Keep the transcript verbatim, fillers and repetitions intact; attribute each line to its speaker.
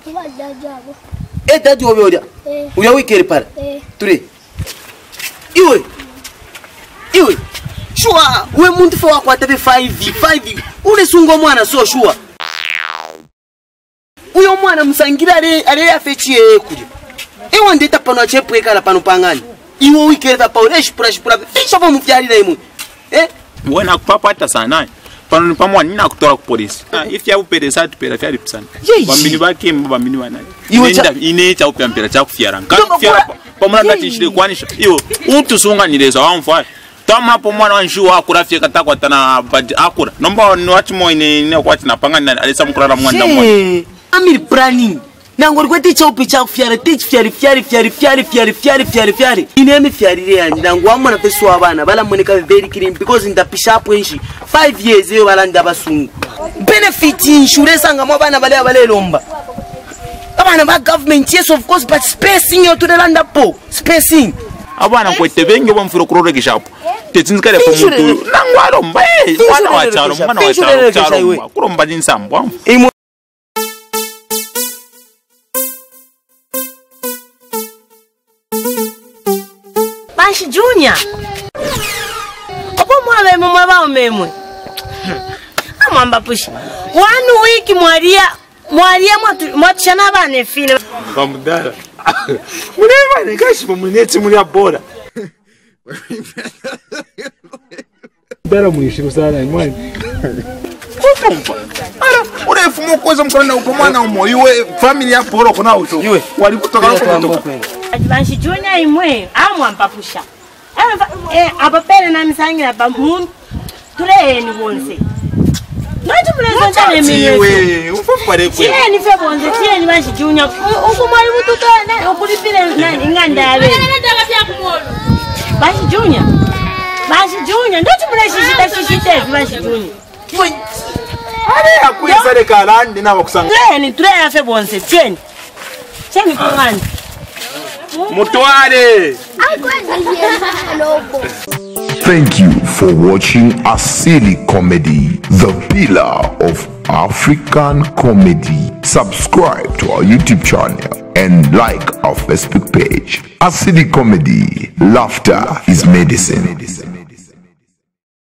Speaker 1: Eh dadi obi odia. Uya wikere para. Ture. Iwe. Iwe. Shua, we muntu fo akwa tabe five five. Ule sungo mwana so shua. Uyo mwana musangira ale ale afechie kuje. Ewa ndeta pano achepwe kala pano pangani. Iwo wikere ta paure shpura shpura. Fisha bo mufyali na imu. Eh?
Speaker 2: Wena kupapata sana. Pano pamwa nina kutora ku police. If ya upeleza tupera fyali pisana. Bambini bake mbambini wanani. Nenda ine cha upempera cha kufyara. Kan fyara pamwana ngati shire kwanisha. Iyo utu sunga nileza wamfa. Tama hapo mwana wanshu akura fye katakwa tana bad akura. Nomba ni watu mo ine ne kwati na pangana alisa mkurara mwanda mwana.
Speaker 1: Amir planning. Nangori kwa ticha upicha kufyara teach fyari fyari fyari fyari fyari fyari fyari fyari. Ine emi fyari re yanji nangwa mwana pesu abana bala mweneka very clean because ndapisha hapo enshi five years yo bala ndaba sungu. Benefit insurance anga mwa bana bale bale lomba. Abana ba government yes of course but spacing yo to the land po spacing.
Speaker 2: Abana kwete benge bomfuro kurore gishapo. Tetsinzikale po muntu nangwa lomba eh mwana wa charo mwana wa charo charo kuromba dinsambo.
Speaker 3: Banshi Junior. Opo mwawe mwa bao memwe. Amamba push. One week mwaria mwaria mwatushana bane fine.
Speaker 2: Bamudara. Muneva nikashi mumuneti muri abora.
Speaker 4: Dara mwishimu sana imani.
Speaker 2: Kukumpa. Ara, urefu mkoza mkona upo mwana umo iwe family ya poro kuna uto. Iwe wali kutoka kutoka.
Speaker 3: Banshi Junior imwe amwamba pusha. Eh abapele na misangira ba mun tureni bonse. Nati mlezo chane mimi.
Speaker 2: Iwe ufopare kwe.
Speaker 3: Tie ni fe bonse tie ni Banshi Junior. Ukumali mututo na ukulipile na inganda yawe. Nataka pia kumolo. Banshi Junior. Banshi Junior ndio tumleshishita shishite Banshi Junior.
Speaker 2: Ale akuisa le kalandi na bakusanga.
Speaker 3: Tureni tureni fe bonse tieni. Tieni kungani.
Speaker 2: Mutware.
Speaker 5: Thank you for watching Asili Comedy, the pillar of African comedy. Subscribe to our YouTube channel and like our Facebook page. Asili Comedy, laughter is medicine.